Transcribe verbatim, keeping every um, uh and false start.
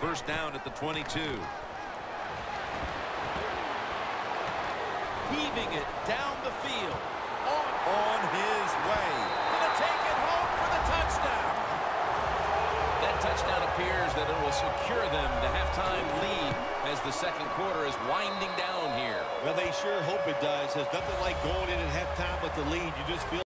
First down at the twenty-two. Heaving it down the field. On, on his way. Gonna take it home for the touchdown. That touchdown appears that it will secure them the halftime lead as the second quarter is winding down here. Well, they sure hope it does. There's nothing like going in at halftime with the lead. You just feel